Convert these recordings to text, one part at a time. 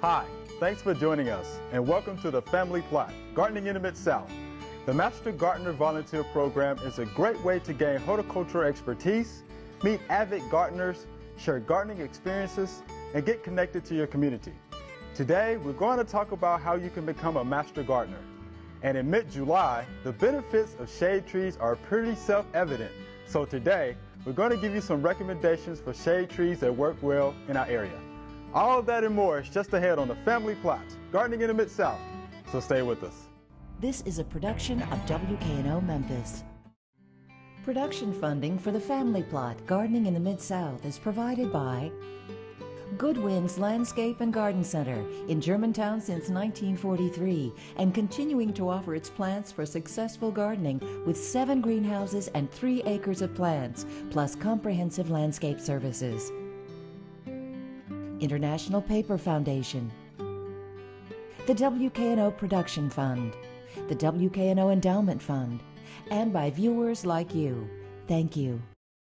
Hi, thanks for joining us, and welcome to the Family Plot, Gardening in the Mid-South. The Master Gardener Volunteer Program is a great way to gain horticultural expertise, meet avid gardeners, share gardening experiences, and get connected to your community. Today, we're going to talk about how you can become a Master Gardener. And in mid-July, the benefits of shade trees are pretty self-evident. So today, we're going to give you some recommendations for shade trees that work well in our area. All of that and more is just ahead on the Family Plot, Gardening in the Mid-South. So stay with us. This is a production of WKNO Memphis. Production funding for the Family Plot, Gardening in the Mid-South is provided by Goodwin's Landscape and Garden Center in Germantown since 1943 and continuing to offer its plants for successful gardening with 7 greenhouses and 3 acres of plants, plus comprehensive landscape services. International Paper Foundation, the WKNO Production Fund, the WKNO Endowment Fund, and by viewers like you. Thank you.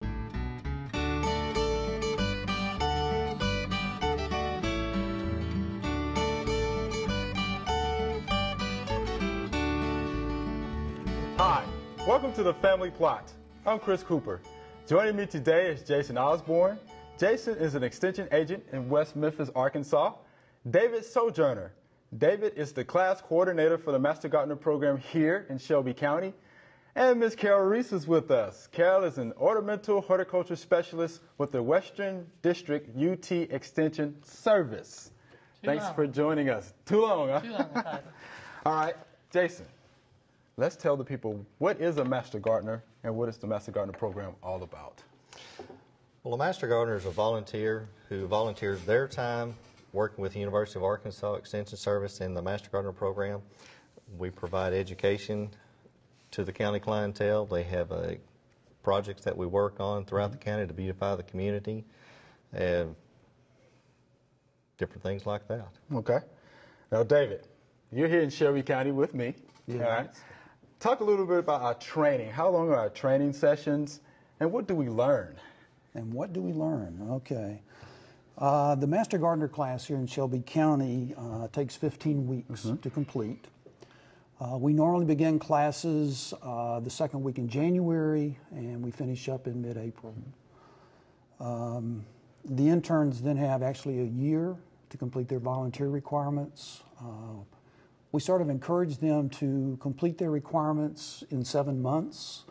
Hi, welcome to the Family Plot. I'm Chris Cooper. Joining me today is Jason Osborn. Jason is an extension agent in West Memphis, Arkansas. David Sojourner. David is the class coordinator for the Master Gardener program here in Shelby County. And Ms. Carol Reese is with us. Carol is an ornamental horticulture specialist with the Western District UT Extension Service. Thanks for joining us. Too long, huh? Too long. All right, Jason, let's tell the people, what is a Master Gardener and what is the Master Gardener program all about? Well, a Master Gardener is a volunteer who volunteers their time working with the University of Arkansas Extension Service in the Master Gardener program. We provide education to the county clientele. They have projects that we work on throughout the county to beautify the community and different things like that. Okay. Now, David, you're here in Shelby County with me. Yeah. All right. Talk a little bit about our training. How long are our training sessions, and what do we learn? And what do we learn? Okay. The Master Gardener class here in Shelby County takes 15 weeks to complete. We normally begin classes the second week in January, and we finish up in mid-April. The interns then have actually a year to complete their volunteer requirements. We sort of encourage them to complete their requirements in 7 months.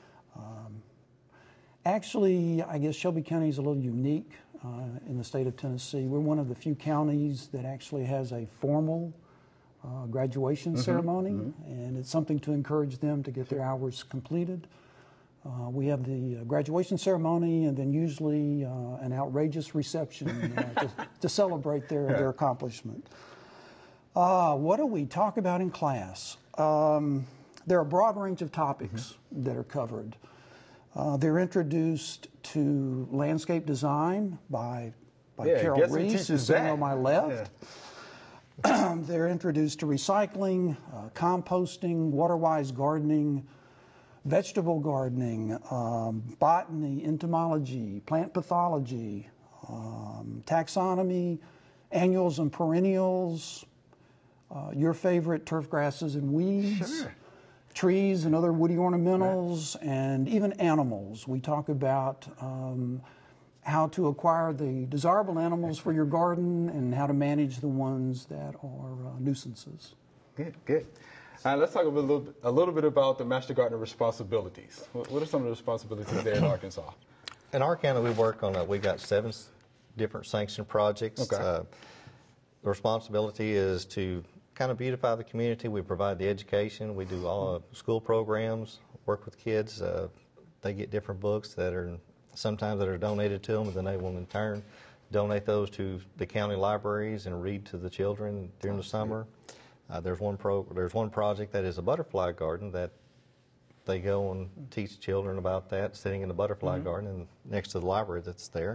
Actually, I guess Shelby County is a little unique in the state of Tennessee. We're one of the few counties that actually has a formal graduation ceremony, and it's something to encourage them to get their hours completed. We have the graduation ceremony and then usually an outrageous reception to celebrate their accomplishment. What do we talk about in class? There are a broad range of topics that are covered. They're introduced to landscape design by Carol Reese, who's sitting on my left. Yeah. They're introduced to recycling, composting, water-wise gardening, vegetable gardening, botany, entomology, plant pathology, taxonomy, annuals and perennials, your favorite turf grasses and weeds. Sure. Trees and other woody ornamentals, and even animals. We talk about how to acquire the desirable animals for your garden and how to manage the ones that are nuisances. Good, good. Let's talk a little bit about the Master Gardener responsibilities. What are some of the responsibilities there in Arkansas? In our county, we've got 7 different sanctioned projects. Okay. The responsibility is to kind of beautify the community. We provide the education. We do all school programs, work with kids. They get different books that are donated to them, and then they will in turn donate those to the county libraries and read to the children during the summer. There's one project that is a butterfly garden that they go and teach children about that, sitting in the butterfly garden and next to the library that's there.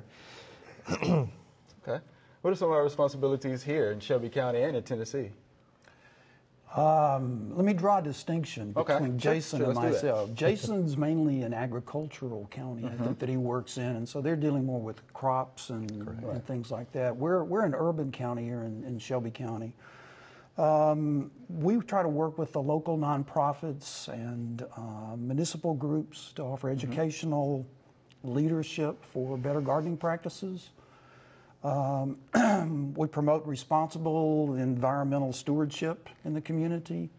Okay. What are some of our responsibilities here in Shelby County and in Tennessee? Let me draw a distinction between Sure, Jason sure, and let's do that. myself. Jason's mainly an agricultural county, I think, that he works in, and so they're dealing more with crops and things like that. We're an urban county here in Shelby County. We try to work with the local nonprofits and municipal groups to offer educational leadership for better gardening practices. We promote responsible environmental stewardship in the community.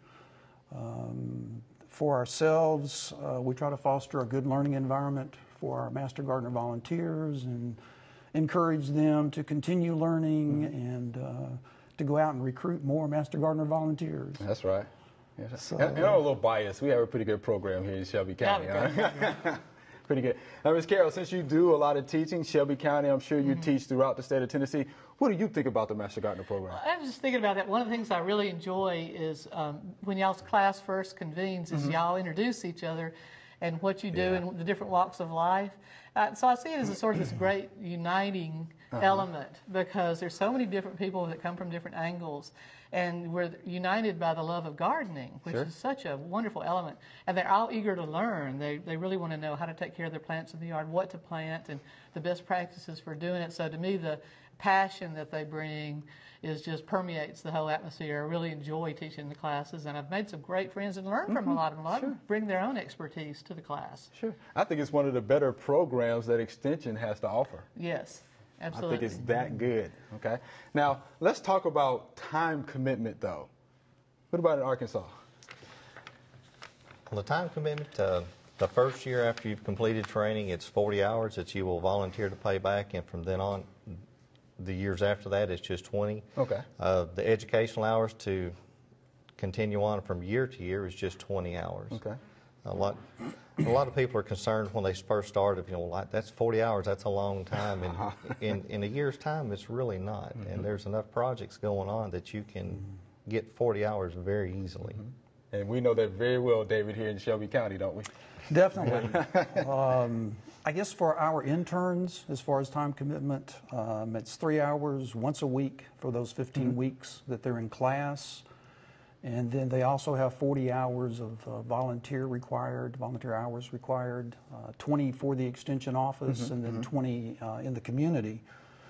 For ourselves, we try to foster a good learning environment for our Master Gardener volunteers and encourage them to continue learning and to go out and recruit more Master Gardener volunteers. That's right. Yeah. So, and I'm a little biased. We have a pretty good program here in Shelby County. Yeah, Pretty good. Now, Ms. Carroll, since you do a lot of teaching, Shelby County, I'm sure you teach throughout the state of Tennessee. What do you think about the Master Gardener program? I was just thinking about that. One of the things I really enjoy is when y'all's class first convenes is y'all introduce each other and what you do in the different walks of life. So I see it as a sort of this great uniting element because there's so many different people that come from different angles. And we're united by the love of gardening, which is such a wonderful element. And they're all eager to learn. They really want to know how to take care of their plants in the yard, what to plant, and the best practices for doing it. So to me, the passion that they bring is just permeates the whole atmosphere. I really enjoy teaching the classes, and I've made some great friends and learned from a lot of them. A lot of them bring their own expertise to the class. Sure. I think it's one of the better programs that Extension has to offer. Yes. Absolutely. I think it's that good. Okay. Now, let's talk about time commitment, though. What about in Arkansas? Well, the time commitment, the first year after you've completed training, it's 40 hours that you will volunteer to pay back, and from then on, the years after that, it's just 20. Okay. The educational hours to continue on from year to year is just 20 hours. Okay. A lot of people are concerned when they first started, like that's 40 hours, that's a long time. And in a year's time, it's really not. And there's enough projects going on that you can get 40 hours very easily. And we know that very well, David, here in Shelby County, don't we? Definitely. I guess for our interns, as far as time commitment, it's 3 hours once a week for those 15 weeks that they're in class. And then they also have 40 hours of volunteer hours required, 20 for the extension office, and then 20 in the community.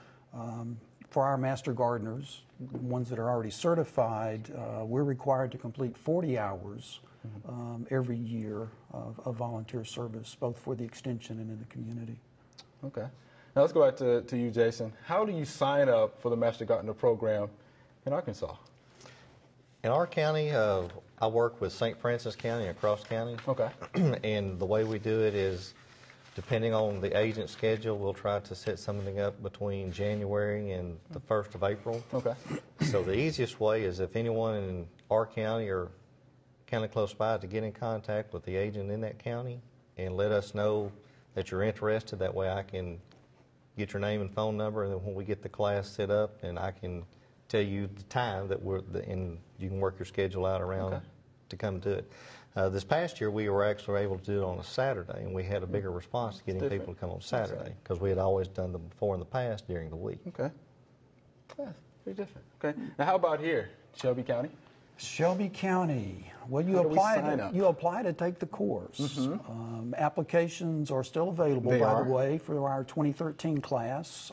For our Master Gardeners, ones that are already certified, we're required to complete 40 hours every year of volunteer service, both for the extension and in the community. Okay. Now let's go back to you, Jason. How do you sign up for the Master Gardener program in Arkansas? In our county, I work with St. Francis County and Cross County. Okay. And the way we do it is, depending on the agent's schedule, we'll try to set something up between January and the 1st of April. Okay. So the easiest way is if anyone in our county or county close by to get in contact with the agent in that county and let us know that you're interested. That way I can get your name and phone number, and then when we get the class set up, and I can tell you the time that and you can work your schedule out around to come do it. This past year, we were actually able to do it on a Saturday, and we had a bigger response to getting people to come on Saturday because we had always done them before in the past during the week. Okay. Yeah, pretty different. Okay. Now, how about here, Shelby County? Shelby County. Well, you apply to take the course. Applications are still available, by the way, for our 2013 class.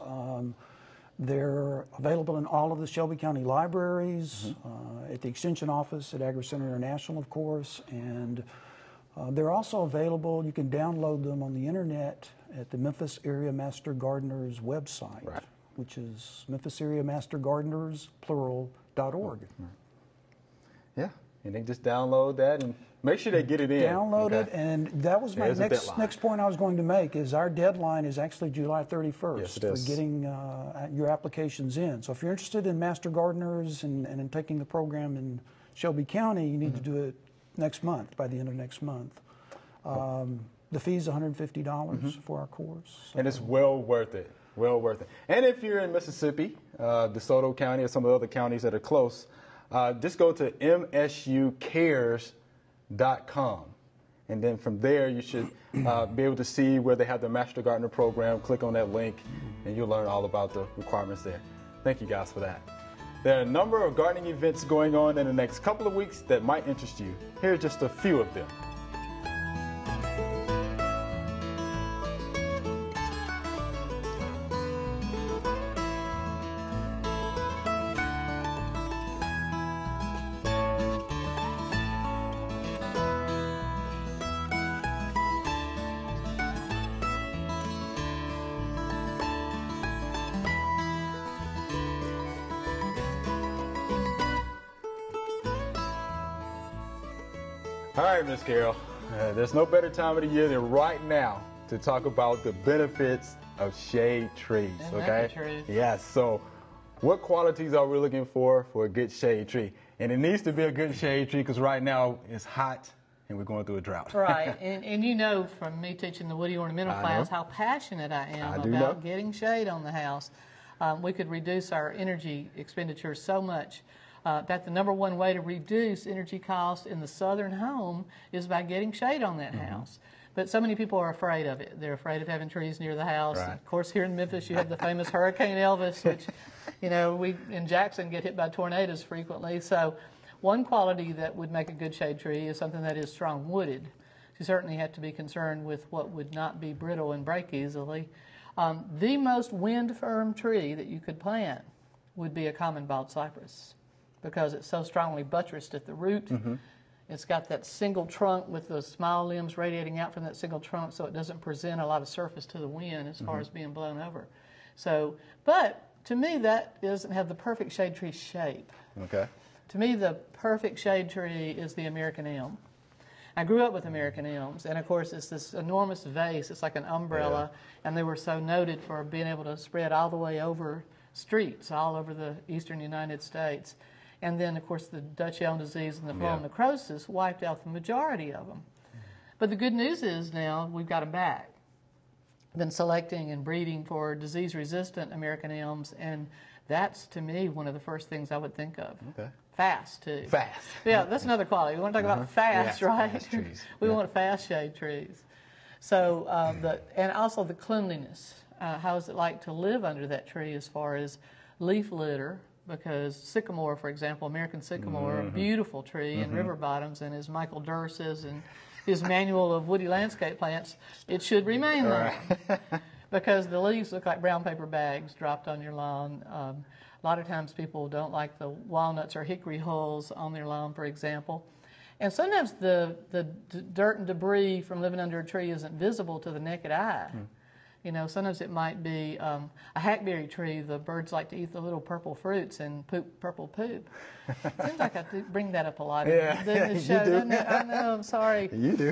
They're available in all of the Shelby County libraries, at the Extension Office, at Agri Center International, of course, and they're also available. You can download them on the internet at the Memphis Area Master Gardeners website, which is Memphis Area Master Gardeners, plural.org. Yeah, and they just download that and make sure they get it in. Download it, and that was my next point I was going to make, is our deadline is actually July 31st for getting your applications in. So if you're interested in Master Gardeners and in taking the program in Shelby County, you need to do it next month, by the end of next month. The fee is $150 for our course. And it's well worth it, well worth it. And if you're in Mississippi, DeSoto County or some of the other counties that are close, just go to msucares.com, and then from there you should be able to see where they have the Master Gardener program. Click on that link and you'll learn all about the requirements there. Thank you guys for that. There are a number of gardening events going on in the next couple of weeks that might interest you. Here are just a few of them. All right, Miss Carol, there's no better time of the year than right now to talk about the benefits of shade trees, okay? Yes, so what qualities are we looking for a good shade tree? And it needs to be a good shade tree because right now it's hot and we're going through a drought. Right, and you know from me teaching the woody ornamental class how passionate I am about getting shade on the house. We could reduce our energy expenditures so much. That the number one way to reduce energy costs in the southern home is by getting shade on that house. But so many people are afraid of it. They're afraid of having trees near the house. Right. Of course, here in Memphis, you have the famous Hurricane Elvis, which, you know, we in Jackson get hit by tornadoes frequently. So one quality that would make a good shade tree is something that is strong wooded. You certainly have to be concerned with what would not be brittle and break easily. The most wind-firm tree that you could plant would be a common bald cypress, because it's so strongly buttressed at the root. It's got that single trunk with those small limbs radiating out from that single trunk, so it doesn't present a lot of surface to the wind as far as being blown over. So, but to me, that doesn't have the perfect shade tree shape. Okay. To me, the perfect shade tree is the American elm. I grew up with American elms, and of course, it's this enormous vase. It's like an umbrella, and they were so noted for being able to spread all the way over streets all over the eastern United States. And then, of course, the Dutch elm disease and the phloem necrosis wiped out the majority of them. But the good news is now we've got them back. Been selecting and breeding for disease-resistant American elms, and that's, to me, one of the first things I would think of. Okay. Fast, too. Fast. Yeah, that's another quality. We want to talk about fast, right? Fast trees. We want fast shade trees. So, and also the cleanliness. How is it like to live under that tree as far as leaf litter? Because sycamore, for example, American sycamore, a beautiful tree in river bottoms, and as Michael Durr says in his manual of woody landscape plants, it should remain there. Because the leaves look like brown paper bags dropped on your lawn. A lot of times people don't like the walnuts or hickory hulls on their lawn, for example. And sometimes the dirt and debris from living under a tree isn't visible to the naked eye. You know, sometimes it might be a hackberry tree. The birds like to eat the little purple fruits and poop purple poop. Seems like I do bring that up a lot in the show, doesn't it? I know, I'm sorry. You do.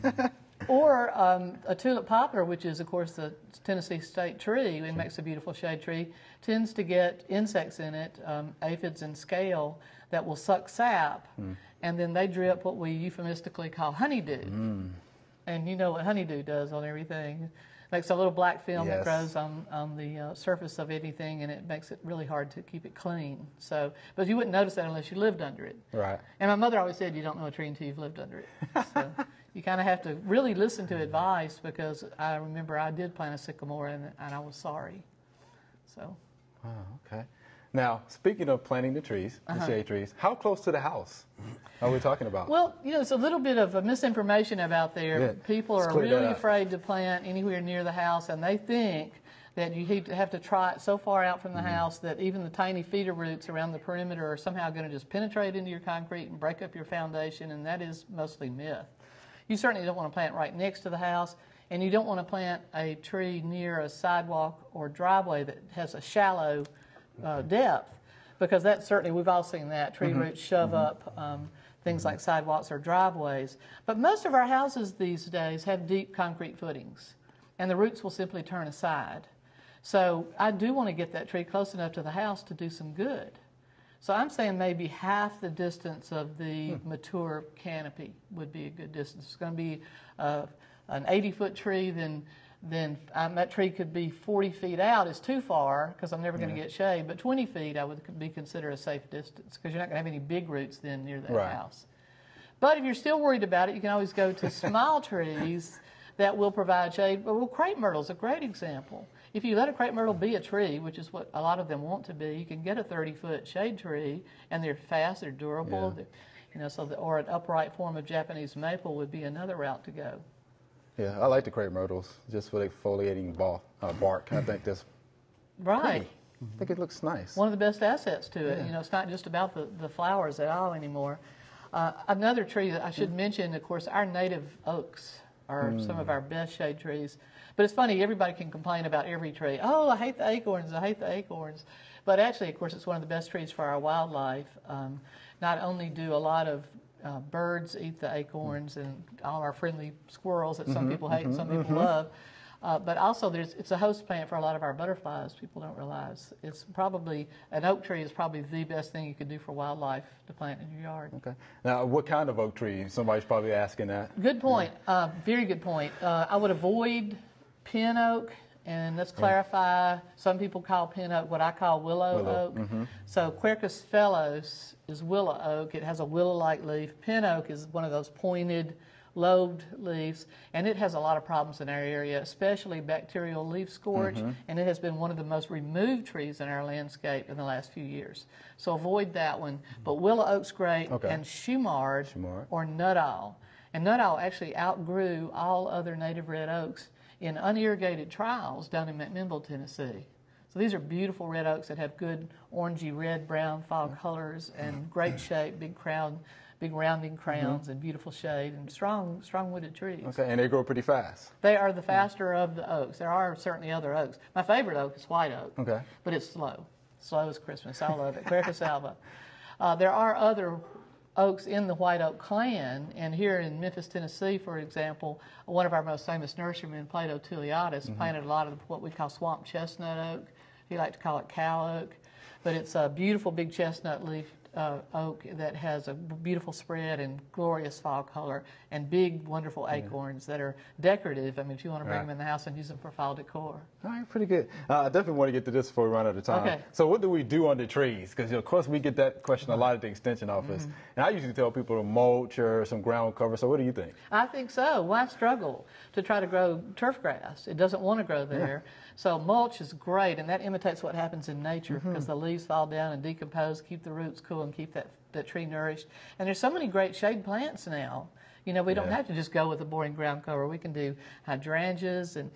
Or a tulip poplar, which is, of course, the Tennessee state tree and makes a beautiful shade tree, tends to get insects in it, aphids and scale, that will suck sap, and then they drip what we euphemistically call honeydew. And you know what honeydew does on everything. Makes a little black film that grows on the surface of anything, and it makes it really hard to keep it clean. So, but you wouldn't notice that unless you lived under it. Right. And my mother always said you don't know a tree until you've lived under it. So you kind of have to really listen to advice, because I remember I did plant a sycamore and I was sorry. So. Oh, okay. Now, speaking of planting the trees, the shade trees, how close to the house are we talking about? Well, you know, it's a little bit of a misinformation about there. Yeah. People are really afraid to plant anywhere near the house, and they think that you have to try it so far out from the house that even the tiny feeder roots around the perimeter are somehow going to just penetrate into your concrete and break up your foundation, and that is mostly myth. You certainly don't want to plant right next to the house, and you don't want to plant a tree near a sidewalk or driveway that has a shallow depth, because that certainly, we've all seen that, tree roots shove up things like sidewalks or driveways. But most of our houses these days have deep concrete footings, and the roots will simply turn aside. So I do want to get that tree close enough to the house to do some good. So I'm saying maybe half the distance of the mature canopy would be a good distance. It's going to be an 80-foot tree, then that tree could be 40 feet out. Is too far because I'm never going to get shade, but 20 feet I would be considered a safe distance, because you're not going to have any big roots then near that house. But if you're still worried about it, you can always go to small trees that will provide shade. Well, crepe myrtle is a great example. if you let a crepe myrtle be a tree, which is what a lot of them want to be, you can get a 30-foot shade tree, and they're fast, they're durable, or an upright form of Japanese maple would be another route to go. Yeah, I like the crepe myrtles just for the foliating bark. I think that's right. Pretty. I think it looks nice. One of the best assets to it. It's not just about the flowers at all anymore. Another tree that I should mention, of course, our native oaks are some of our best shade trees. But it's funny, everybody can complain about every tree. Oh, I hate the acorns, I hate the acorns. But actually, of course, it's one of the best trees for our wildlife. Not only do a lot of birds eat the acorns and all our friendly squirrels that some people hate and some people love, but also it's a host plant for a lot of our butterflies. People don't realize it's probably an oak tree is probably the best thing you could do for wildlife to plant in your yard. Okay. Now, what kind of oak tree? Somebody's probably asking that. Good point. Very good point. I would avoid pin oak. And let's clarify, some people call pin oak what I call willow oak. So Quercus phellos is willow oak. It has a willow-like leaf. Pin oak is one of those pointed, lobed leaves, and it has a lot of problems in our area, especially bacterial leaf scorch, and it has been one of the most removed trees in our landscape in the last few years. So avoid that one. But willow oak's great, and shumard or nutall. And nutall actually outgrew all other native red oaks in unirrigated trials down in McMinnville, Tennessee. So these are beautiful red oaks that have good orangey red, brown fall colors and great shape, big rounding crowns and beautiful shade and strong wooded trees. Okay, and they grow pretty fast. They are the faster of the oaks. There are certainly other oaks. My favorite oak is white oak, but it's slow. Slow as Christmas. I love it. Quercus alba. There are other oaks in the white oak clan, and here in Memphis, Tennessee, for example, one of our most famous nurserymen, Plato Tuleotis, planted a lot of what we call swamp chestnut oak. He liked to call it cow oak, but it's a beautiful big chestnut leaf oak that has a beautiful spread and glorious fall color and big, wonderful acorns that are decorative. I mean, if you want to bring them in the house and use them for fall decor. All right, pretty good. I definitely want to get to this before we run out of time. Okay. So what do we do on the trees? Because, of course, we get that question a lot at the Extension office. And I usually tell people to mulch or some ground cover. So what do you think? I think so. Why struggle to try to grow turf grass? It doesn't want to grow there. So mulch is great, and that imitates what happens in nature because the leaves fall down and decompose, keep the roots cool, and keep that tree nourished. And there's so many great shade plants now. You know, we don't have to just go with a boring ground cover. We can do hydrangeas and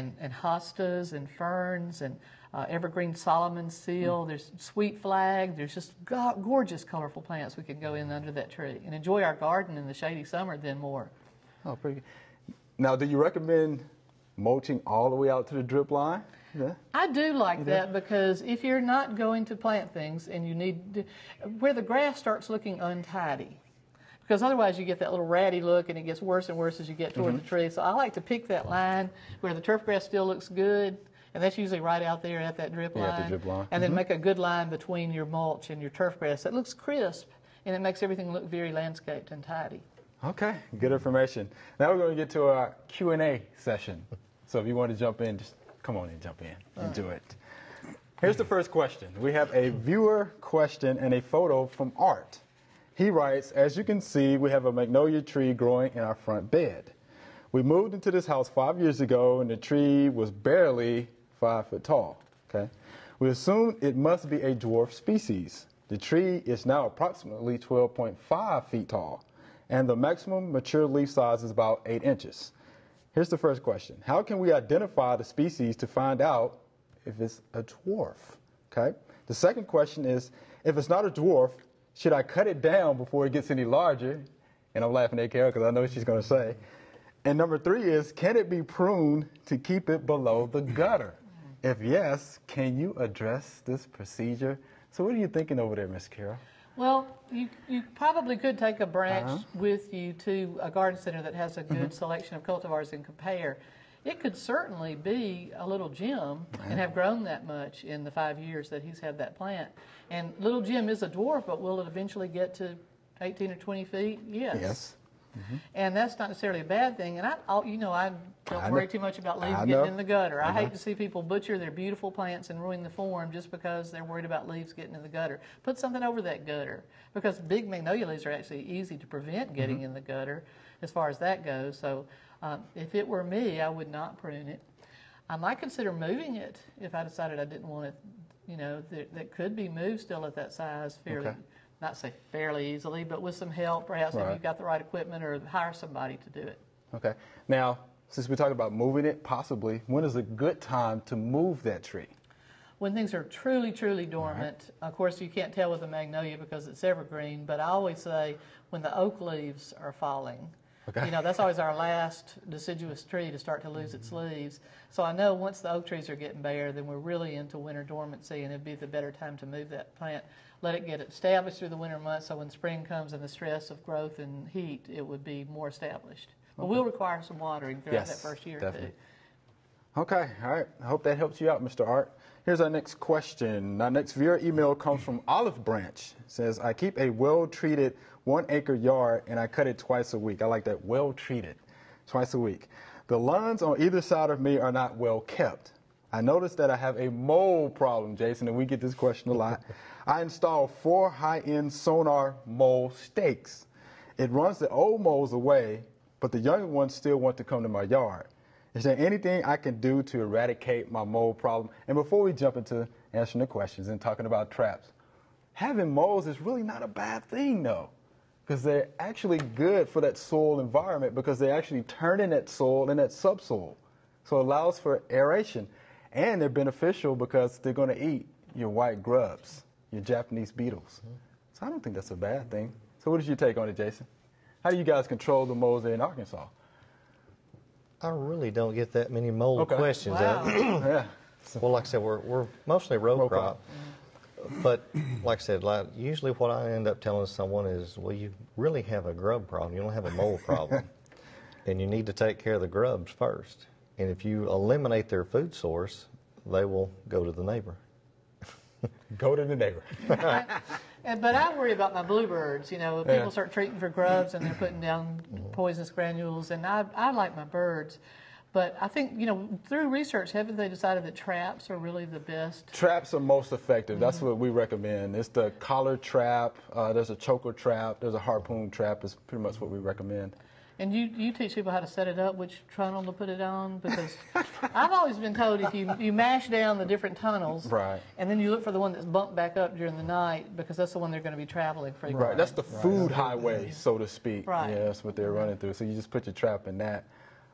hostas and ferns and evergreen Solomon seal. There's sweet flag. There's just gorgeous, colorful plants we can go in under that tree and enjoy our garden in the shady summer then more. Oh, pretty good. Now, do you recommend mulching all the way out to the drip line? Yeah. I do like that because if you're not going to plant things and you need to, where the grass starts looking untidy, because otherwise you get that little ratty look and it gets worse and worse as you get toward the tree. So I like to pick that line where the turf grass still looks good, and that's usually right out there at that drip line. At the drip line. And then make a good line between your mulch and your turf grass that looks crisp, and it makes everything look very landscaped and tidy. Okay, good information. Now we're going to get to our Q&A session. So if you want to jump in, just come on and jump in and do it. Here's the first question. We have a viewer question and a photo from Art. He writes, as you can see, we have a magnolia tree growing in our front bed. We moved into this house 5 years ago, and the tree was barely 5 foot tall. Okay, we assumed it must be a dwarf species. The tree is now approximately 12.5 feet tall, and the maximum mature leaf size is about 8 inches. Here's the first question. How can we identify the species to find out if it's a dwarf? Okay. The second question is, if it's not a dwarf, should I cut it down before it gets any larger? And I'm laughing at Carol because I know what she's going to say. And number 3 is, can it be pruned to keep it below the gutter? If yes, can you address this procedure? So what are you thinking over there, Miss Carol? Well, you probably could take a branch with you to a garden center that has a good selection of cultivars and compare. It could certainly be a little Jim and have grown that much in the 5 years that he's had that plant. And little Jim is a dwarf, but will it eventually get to 18 or 20 feet? Yes. And that's not necessarily a bad thing. And I don't worry too much about leaves getting in the gutter. I hate to see people butcher their beautiful plants and ruin the form just because they're worried about leaves getting in the gutter. Put something over that gutter, because big magnolia leaves are actually easy to prevent getting in the gutter as far as that goes. So if it were me, I would not prune it. I might consider moving it if I decided I didn't want it, you know, that could be moved still at that size fairly, not say fairly easily, but with some help, perhaps if you've got the right equipment, or hire somebody to do it. Okay. Now, since we talked about moving it, possibly, when is a good time to move that tree? When things are truly, truly dormant. Of course, you can't tell with a magnolia because it's evergreen, but I always say when the oak leaves are falling. Okay. You know, that's always our last deciduous tree to start to lose its leaves. So I know once the oak trees are getting bare, then we're really into winter dormancy, and it'd be the better time to move that plant. Let it get established through the winter months, so when spring comes and the stress of growth and heat, it would be more established. But we'll require some watering throughout that first year or two. Okay, all right. I hope that helps you out, Mr. Art. Here's our next question. Our next viewer email comes from Olive Branch. It says, I keep a well-treated 1-acre yard, and I cut it twice a week. I like that, well-treated, twice a week. The lawns on either side of me are not well kept. I noticed that I have a mold problem, Jason, and we get this question a lot. I installed 4 high-end sonar mold stakes. It runs the old molds away, but the younger ones still want to come to my yard. Is there anything I can do to eradicate my mold problem? And before we jump into answering the questions and talking about traps, having molds is really not a bad thing, though, because they're actually good for that soil environment because they actually turn in that soil and that subsoil. So it allows for aeration. And they're beneficial because they're going to eat your white grubs, your Japanese beetles. So I don't think that's a bad thing. So what is your take on it, Jason? How do you guys control the molds there in Arkansas? I really don't get that many mold questions. Wow. Well, like I said, we're mostly row crop. But like I said, usually what I end up telling someone is, well, you really have a grub problem. You don't have a mold problem. And you need to take care of the grubs first. And if you eliminate their food source, they will go to the neighbor. Go to the neighbor. But I worry about my bluebirds. You know, people start treating for grubs and they're putting down poisonous granules, and I like my birds. But I think, you know, through research, haven't they decided that traps are really the best? Traps are most effective. That's what we recommend. It's the collar trap, there's a choker trap, there's a harpoon trap. It's pretty much what we recommend. And you teach people how to set it up, which tunnel to put it on? Because I've always been told if you mash down the different tunnels, and then you look for the one that's bumped back up during the night, because that's the one they're going to be traveling frequently. Right, that's the food highway, so to speak. Right. Yeah, that's what they're running through. So you just put your trap in that.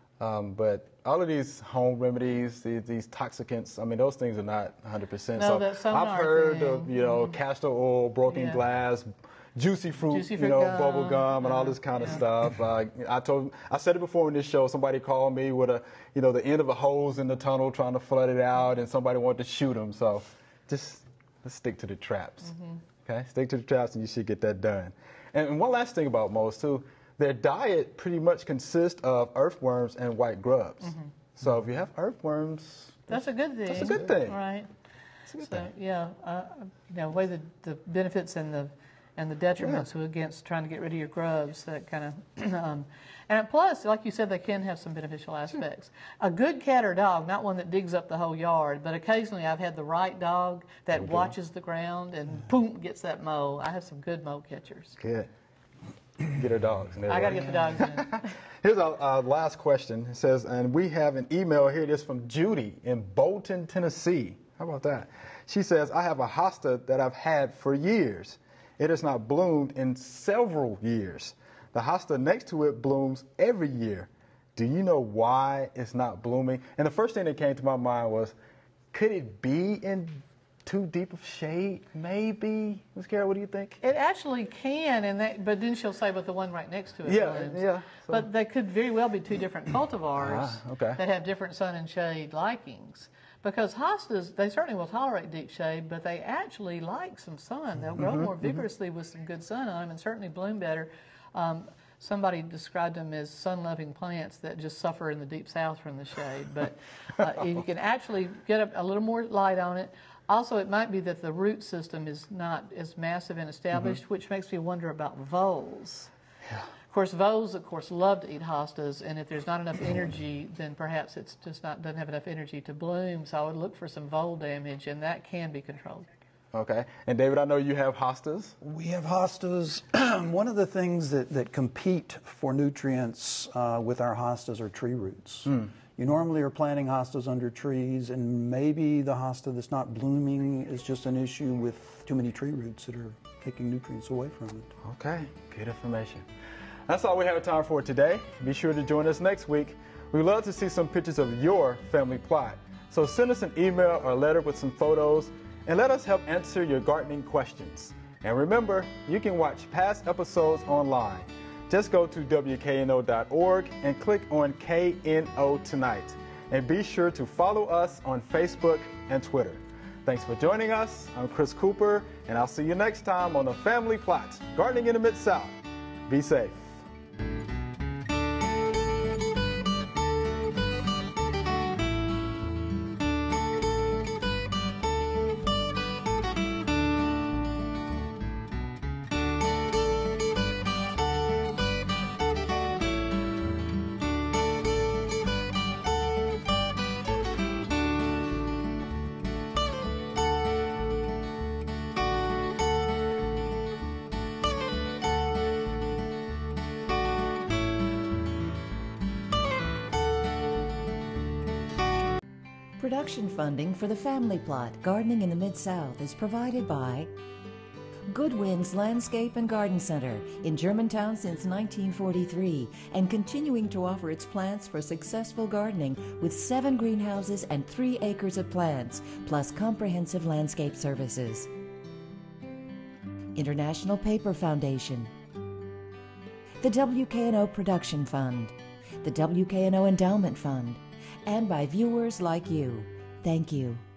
But all of these home remedies, these toxicants, I mean, those things are not 100%. No, that sonar I've heard thing. of, you know, castor oil, broken glass, juicy fruit, you know, gum, bubble gum, and all this kind of stuff. I said it before in this show. Somebody called me with the end of a hose in the tunnel trying to flood it out, and somebody wanted to shoot them. So, just let's stick to the traps. Okay, stick to the traps, and you should get that done. And one last thing about moles too, their diet pretty much consists of earthworms and white grubs. So if you have earthworms, that's a good thing. That's a good thing. Right. That's a good thing. Yeah, you know, weigh the benefits and the detriments against trying to get rid of your grubs, that kind of, and plus, like you said, they can have some beneficial aspects. A good cat or dog, not one that digs up the whole yard, but occasionally I've had the right dog that watches the ground and boom, gets that mole. I have some good mole catchers. Good. Get our dogs. I got to get the dogs in. Here's our last question. It says, and we have an email here. It is from Judy in Bolton, Tennessee. How about that? She says, I have a hosta that I've had for years. It has not bloomed in several years. The hosta next to it blooms every year. Do you know why it's not blooming? And the first thing that came to my mind was, could it be in too deep of shade? Maybe. Ms. Carol, what do you think? It actually can, but then she'll say, but the one right next to it blooms. Yeah. So. But they could very well be two different cultivars that have different sun and shade likings. Because hostas, they certainly will tolerate deep shade, but they actually like some sun. They'll grow more vigorously with some good sun on them and certainly bloom better. Somebody described them as sun-loving plants that just suffer in the deep south from the shade. But you can actually get a little more light on it. Also, it might be that the root system is not as massive and established, which makes me wonder about voles. Yeah. Of course, voles, love to eat hostas, and if there's not enough energy, then perhaps it's just doesn't have enough energy to bloom. So I would look for some vole damage, and that can be controlled. Okay. And David, I know you have hostas. We have hostas. One of the things that compete for nutrients with our hostas are tree roots. You normally are planting hostas under trees, and maybe the hosta that's not blooming is just an issue with too many tree roots that are taking nutrients away from it. Okay, good information. That's all we have time for today. Be sure to join us next week. We'd love to see some pictures of your family plot. So send us an email or letter with some photos and let us help answer your gardening questions. And remember, you can watch past episodes online. Just go to WKNO.org and click on KNO Tonight. And be sure to follow us on Facebook and Twitter. Thanks for joining us. I'm Chris Cooper, and I'll see you next time on The Family Plot, Gardening in the Mid-South. Be safe. Production funding for the Family Plot, Gardening in the Mid-South is provided by Good Winds Landscape and Garden Center in Germantown since 1943 and continuing to offer its plants for successful gardening with 7 greenhouses and 3 acres of plants, plus comprehensive landscape services. International Paper Foundation, the WKNO Production Fund, the WKNO Endowment Fund, and by viewers like you. Thank you.